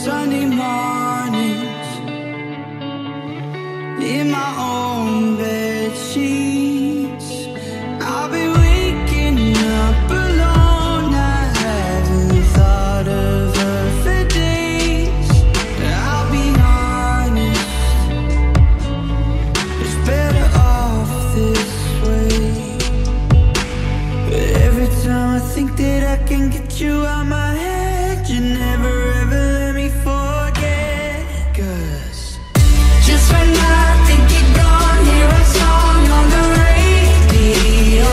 Sunday mornings in my own bed sheets. I'll be waking up alone. I haven't thought of her for days. I'll be honest, it's better off this way. But every time I think that I can get you out my head, you never ever let me forget. 'Cause just when I think you're gone, hear a song on the radio.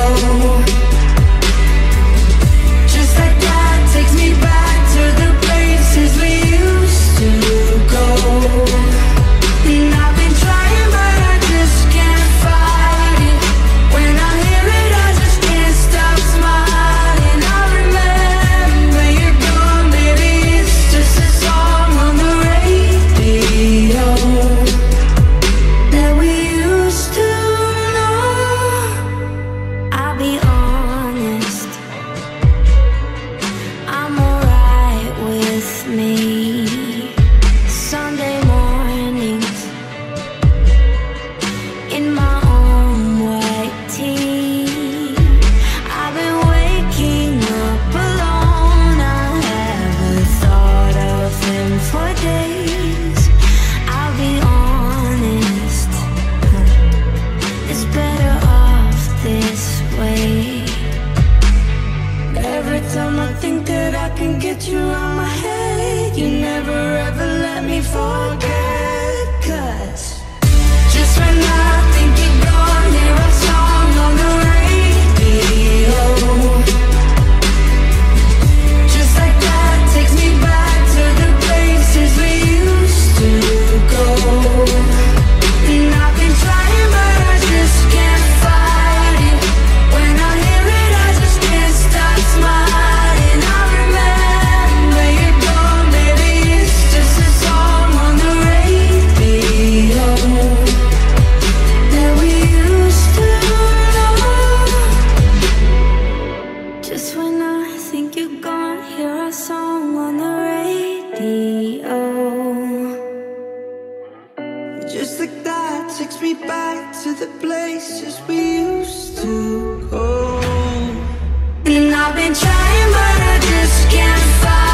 Just like that takes me back to the places we used to go. And I've been trying but I just can't fight it. When I hear it I just can't stop smiling. I remember you're gone, baby, it's just a song on the radio that we used to know. I'll be honest, I'm alright with me. Sunday mornings in my own white tee. I've been waking up alone. I haven't thought of him for days. I'll be honest, it's better off this way. Every time I think that I can get you out my head, you never ever let me forget. 'Cause just when I think you're gone, hear a song on the radio. Just like that takes me back to the places we used to go. And I've been trying but I just can't fight it. When I hear it I just can't stop smiling. I remember you're gone, baby, it's just a song on the radio that we used to know. Just when I think you're gone, hear a song on the radio. Just like that takes me back to the places we used to go. And I've been trying but I just can't find